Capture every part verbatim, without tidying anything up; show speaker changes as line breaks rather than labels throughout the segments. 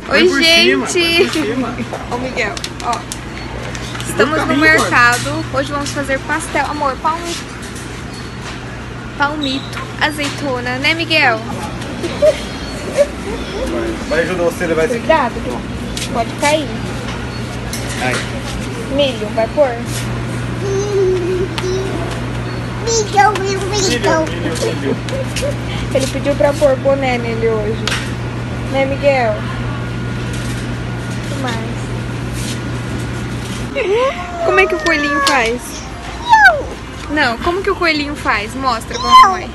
Oi, gente! Ô, Miguel, ó. Estamos no mercado. Hoje vamos fazer pastel. Amor, palmito. Palmito, azeitona, né, Miguel?
Vai ajudar você a levar esse aqui.
Cuidado, pode cair.
Ai.
Milho, vai pôr?
Milho, milho, milho.
Ele pediu pra pôr boné nele hoje. Né, Miguel? O que mais? Como é que o coelhinho faz? Não, como que o coelhinho faz? Mostra pra mamãe.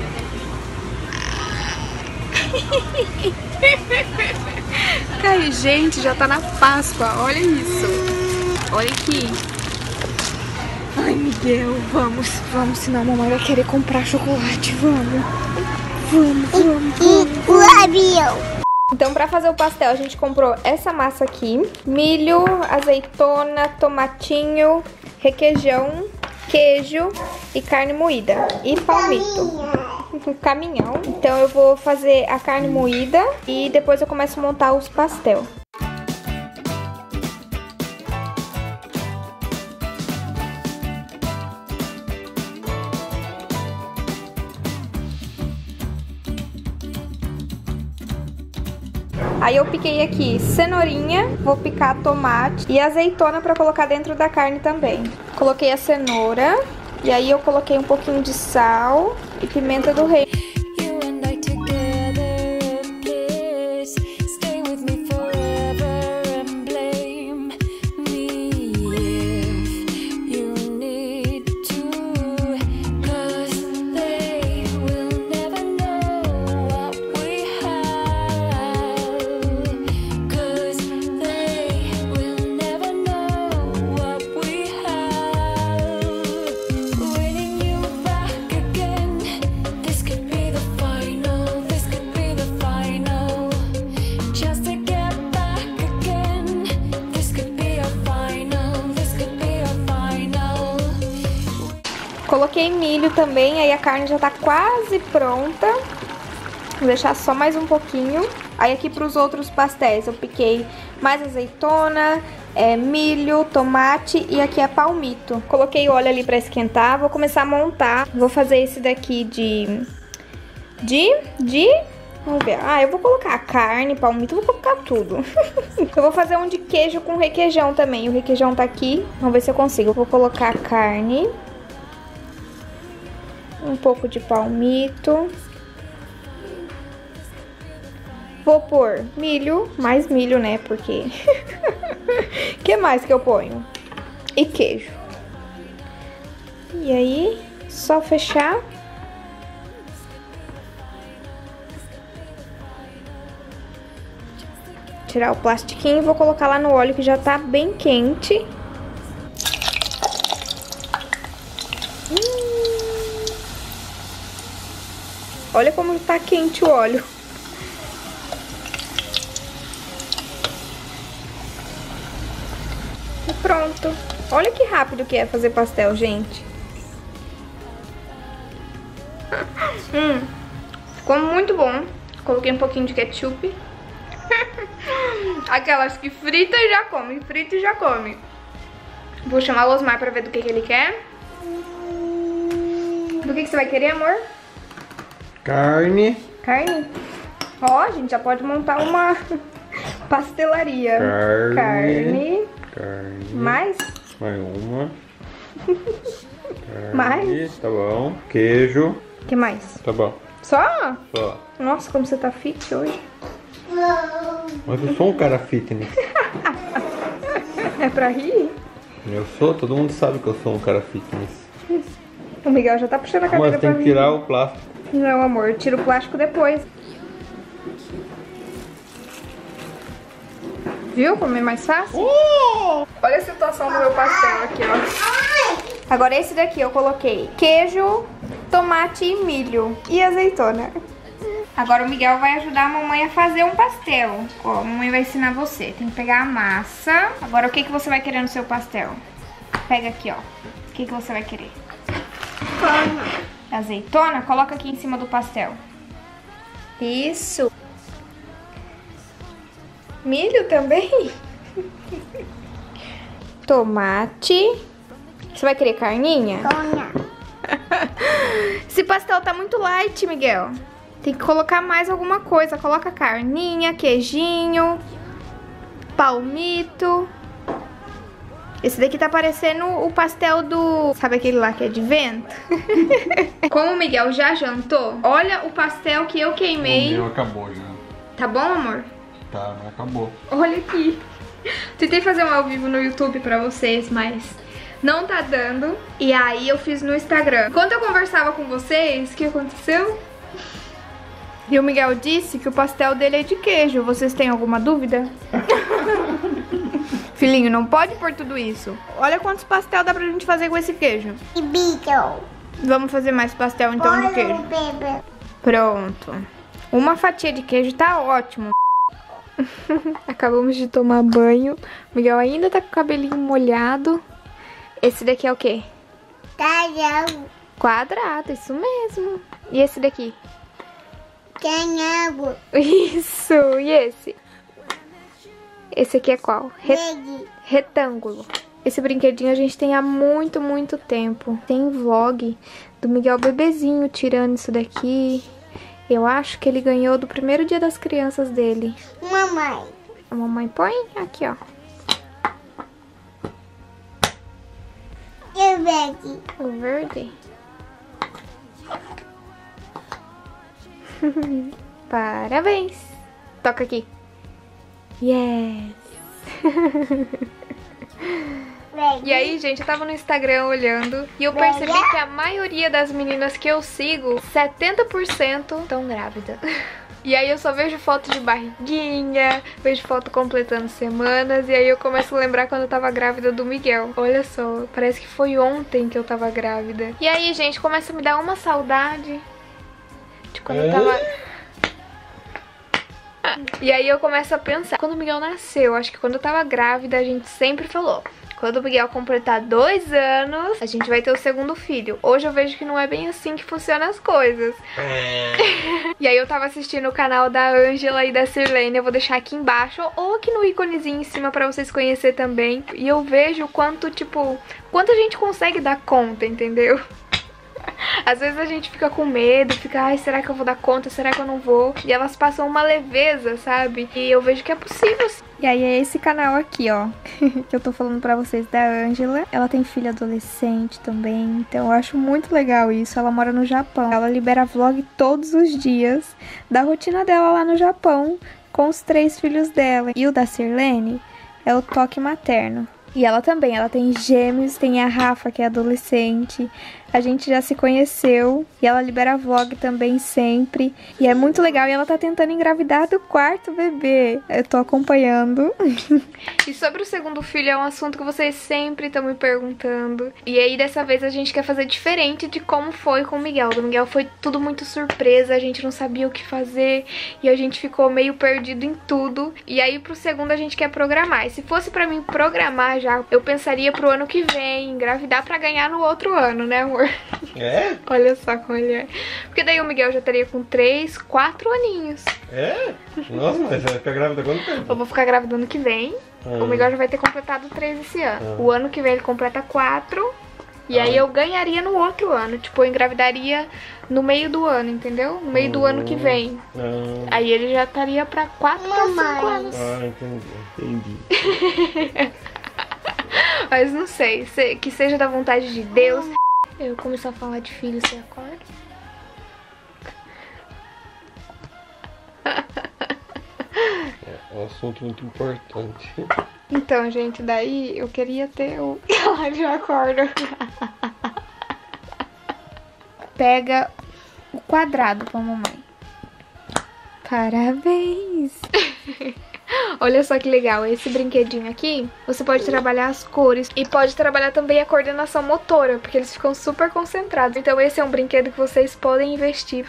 Ai, gente, já tá na Páscoa. Olha isso. Olha aqui. Ai, Miguel, vamos, vamos, senão a mamãe vai querer comprar chocolate. Vamos. Vamos, vamos, vamos.
O avião.
Então, pra fazer o pastel, a gente comprou essa massa aqui. Milho, azeitona, tomatinho, requeijão, queijo e carne moída. E palmito. Caminhão. Então, eu vou fazer a carne moída e depois eu começo a montar os pastel. Aí eu piquei aqui cenourinha, vou picar tomate e azeitona pra colocar dentro da carne também. Coloquei a cenoura e aí eu coloquei um pouquinho de sal e pimenta do reino. Coloquei milho também, aí a carne já tá quase pronta. Vou deixar só mais um pouquinho. Aí aqui pros outros pastéis eu piquei mais azeitona, é, milho, tomate e aqui é palmito. Coloquei óleo ali pra esquentar, vou começar a montar. Vou fazer esse daqui de... De... De... Vamos ver. Ah, eu vou colocar carne, palmito, vou colocar tudo. Eu vou fazer um de queijo com requeijão também. O requeijão tá aqui, vamos ver se eu consigo. Eu vou colocar carne... Um pouco de palmito. Vou pôr milho, mais milho, né? Porque... que mais que eu ponho? E queijo. E aí, só fechar. Tirar o plastiquinho e vou colocar lá no óleo que já tá bem quente. Hum. Olha como tá quente o óleo. E pronto. Olha que rápido que é fazer pastel, gente. Hum, ficou muito bom. Coloquei um pouquinho de ketchup. Aquelas que frita e já come, frita e já come. Vou chamar o Osmar pra ver do que, que ele quer. Do que, que você vai querer, amor?
Carne.
Carne? Ó, a gente já pode montar uma pastelaria.
Carne.
Carne.
Carne.
Mais?
Mais uma. Carne.
Mais?
Tá bom. Queijo.
O que mais?
Tá bom.
Só?
Só.
Nossa, como você tá fit hoje.
Mas eu sou um cara fitness.
É pra rir?
Eu sou, todo mundo sabe que eu sou um cara fitness.
O Miguel já tá puxando a cadeira
Mas
pra
tem que
mim.
tirar o plástico.
Não, amor, tira o plástico depois. Viu como é mais fácil?
Uh!
Olha a situação do meu pastel aqui, ó. Agora esse daqui eu coloquei queijo, tomate e milho e azeitona. Agora o Miguel vai ajudar a mamãe a fazer um pastel. Ó, a mamãe vai ensinar você. Tem que pegar a massa. Agora o que, que você vai querer no seu pastel? Pega aqui, ó. O que, que você vai querer? Azeitona? Coloca aqui em cima do pastel. Isso. Milho também? Tomate. Você vai querer carninha?
Dona.
Esse pastel tá muito light, Miguel. Tem que colocar mais alguma coisa. Coloca carninha, queijinho, palmito. Esse daqui tá parecendo o pastel do... Sabe aquele lá que é de vento? Como o Miguel já jantou, olha o pastel que eu queimei.
O meu acabou já.
Tá bom, amor?
Tá, mas acabou.
Olha aqui. Tentei fazer um ao vivo no YouTube pra vocês, mas não tá dando. E aí eu fiz no Instagram. Enquanto eu conversava com vocês, o que aconteceu? E o Miguel disse que o pastel dele é de queijo. Vocês têm alguma dúvida? Filhinho, não pode pôr tudo isso. Olha quantos pastel dá pra gente fazer com esse queijo.
E Beagle.
Vamos fazer mais pastel então de queijo.
Bebê.
Pronto. Uma fatia de queijo tá ótimo. Acabamos de tomar banho. O Miguel ainda tá com o cabelinho molhado. Esse daqui é o quê?
Caramba.
Quadrado, isso mesmo. E esse daqui?
Caramba.
Isso, e esse? Esse aqui é qual? Re-
Verde.
Retângulo. Esse brinquedinho a gente tem há muito, muito tempo. Tem vlog do Miguel bebezinho tirando isso daqui. Eu acho que ele ganhou do primeiro dia das crianças dele.
Mamãe.
A mamãe põe aqui, ó.
E verde.
O verde. Parabéns. Toca aqui. Yes.
Verde.
E aí, gente, eu tava no Instagram olhando e eu percebi que a maioria das meninas que eu sigo, setenta por cento estão grávidas. E aí eu só vejo foto de barriguinha, vejo foto completando semanas, e aí eu começo a lembrar quando eu tava grávida do Miguel. Olha só, parece que foi ontem que eu tava grávida. E aí, gente, começa a me dar uma saudade de quando eu tava... E aí eu começo a pensar, quando o Miguel nasceu, acho que quando eu tava grávida, a gente sempre falou, quando o Miguel completar dois anos, a gente vai ter o segundo filho. Hoje eu vejo que não é bem assim que funcionam as coisas. E aí eu tava assistindo o canal da Ângela e da Sirlene, eu vou deixar aqui embaixo, ou aqui no íconezinho em cima pra vocês conhecerem também. E eu vejo quanto, tipo, quanto a gente consegue dar conta, entendeu? Às vezes a gente fica com medo, fica, ai, será que eu vou dar conta, será que eu não vou? E elas passam uma leveza, sabe? E eu vejo que é possível. E aí é esse canal aqui, ó, que eu tô falando pra vocês, da Ângela. Ela tem filha adolescente também, então eu acho muito legal isso. Ela mora no Japão, ela libera vlog todos os dias da rotina dela lá no Japão, com os três filhos dela. E o da Sirlene é o toque materno. E ela também, ela tem gêmeos, tem a Rafa, que é adolescente. A gente já se conheceu e ela libera vlog também sempre. E é muito legal, e ela tá tentando engravidar do quarto bebê. Eu tô acompanhando. E sobre o segundo filho, é um assunto que vocês sempre estão me perguntando. E aí, dessa vez, a gente quer fazer diferente de como foi com o Miguel. Do Miguel foi tudo muito surpresa, a gente não sabia o que fazer. E a gente ficou meio perdido em tudo. E aí, pro segundo, a gente quer programar. E se fosse pra mim programar já, eu pensaria pro ano que vem, engravidar pra ganhar no outro ano, né, amor?
É?
Olha só como ele é. Porque daí o Miguel já estaria com três, quatro aninhos.
É? Nossa, mas você vai ficar grávida quanto tempo?
Eu vou ficar grávida ano que vem.
Ah.
O Miguel já vai ter completado três esse ano.
Ah.
O ano que vem ele completa quatro. E aí eu ganharia no outro ano. Tipo, eu engravidaria no meio do ano, entendeu? No meio do ano que vem.
Ah,
Aí ele já estaria pra quatro pra cinco
Mamãe.
anos.
ah, entendi. Entendi.
Mas não sei, se- que seja da vontade de Deus. Eu começar a falar de filho, você acorda?
É um assunto muito importante.
Então, gente, daí eu queria ter o... Ela já acorda. Pega o quadrado pra mamãe. Parabéns! Olha só que legal, esse brinquedinho aqui, você pode trabalhar as cores e pode trabalhar também a coordenação motora, porque eles ficam super concentrados. Então esse é um brinquedo que vocês podem investir.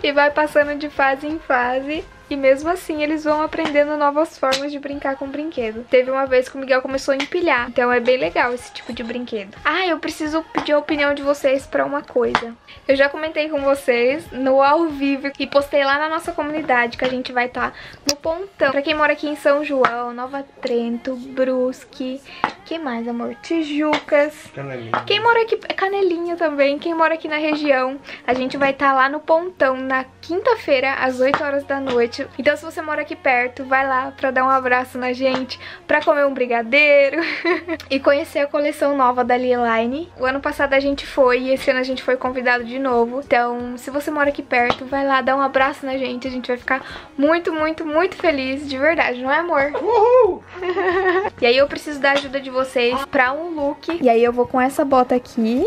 E vai passando de fase em fase. E mesmo assim eles vão aprendendo novas formas de brincar com o brinquedo. Teve uma vez que o Miguel começou a empilhar, então é bem legal esse tipo de brinquedo. Ah, eu preciso pedir a opinião de vocês pra uma coisa. Eu já comentei com vocês no ao vivo e postei lá na nossa comunidade que a gente vai estar tá no Pontão. Pra quem mora aqui em São João, Nova Trento, Brusque, que mais, amor? Tijucas.
Canelinha.
Quem mora aqui, Canelinha também, quem mora aqui na região, a gente vai estar tá lá no Pontão na quinta-feira às oito horas da noite. Então se você mora aqui perto, vai lá pra dar um abraço na gente, pra comer um brigadeiro e conhecer a coleção nova da Liline. O ano passado a gente foi e esse ano a gente foi convidado de novo. Então se você mora aqui perto, vai lá dar um abraço na gente. A gente vai ficar muito, muito, muito feliz, de verdade, não é, amor? Uhul! E aí eu preciso da ajuda de vocês pra um look. E aí eu vou com essa bota aqui,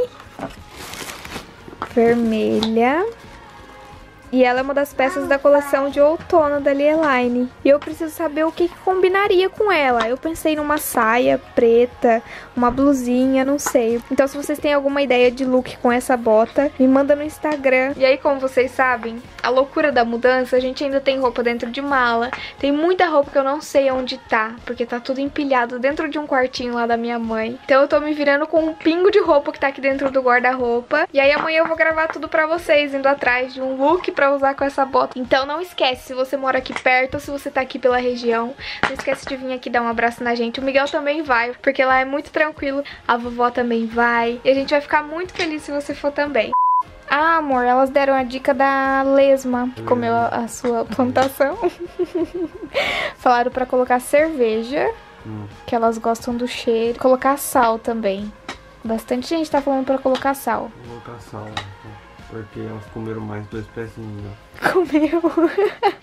vermelha. E ela é uma das peças da coleção de outono da Liline. E eu preciso saber o que, que combinaria com ela. Eu pensei numa saia preta, uma blusinha, não sei. Então se vocês têm alguma ideia de look com essa bota, me manda no Instagram. E aí, como vocês sabem, a loucura da mudança, a gente ainda tem roupa dentro de mala. Tem muita roupa que eu não sei onde tá, porque tá tudo empilhado dentro de um quartinho lá da minha mãe. Então eu tô me virando com um pingo de roupa que tá aqui dentro do guarda-roupa. E aí amanhã eu vou gravar tudo pra vocês, indo atrás de um look pra usar com essa bota. Então não esquece, se você mora aqui perto ou se você tá aqui pela região, não esquece de vir aqui dar um abraço na gente. O Miguel também vai, porque lá é muito tranquilo. A vovó também vai. E a gente vai ficar muito feliz se você for também. Ah, amor, elas deram a dica da lesma, que comeu a, a sua plantação. Falaram pra colocar cerveja, hum. que elas gostam do cheiro. Colocar sal também. Bastante gente tá falando pra colocar sal.
Vou colocar sal, porque elas comeram mais dois pezinhos.
Comeu.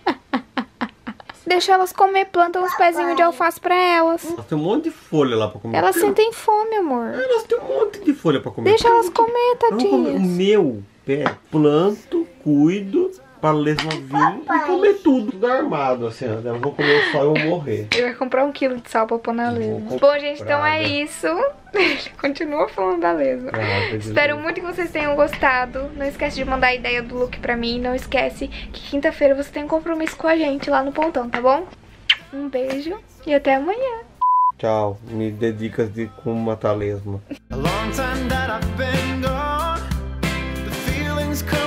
Deixa elas comer, planta uns pezinhos de alface pra elas.
Elas têm um monte de folha lá pra comer.
Elas sentem fome, amor.
Elas têm um monte de folha pra comer.
Deixa elas comer, tadinhas.
O meu pé, planto, cuido, pra lesma vir e comer tudo. Tudo armado, assim, ó. Eu vou comer o sal e eu vou morrer.
Eu vou comprar um quilo de sal pra pôr na lesma. Bom, gente, então é isso. Ele continua falando da lesma. Ah, espero muito que vocês tenham gostado. Não esquece de mandar a ideia do look pra mim. Não esquece que quinta-feira você tem um compromisso com a gente lá no Pontão, tá bom? Um beijo e até amanhã.
Tchau. Me dê dicas de como matar a lesma.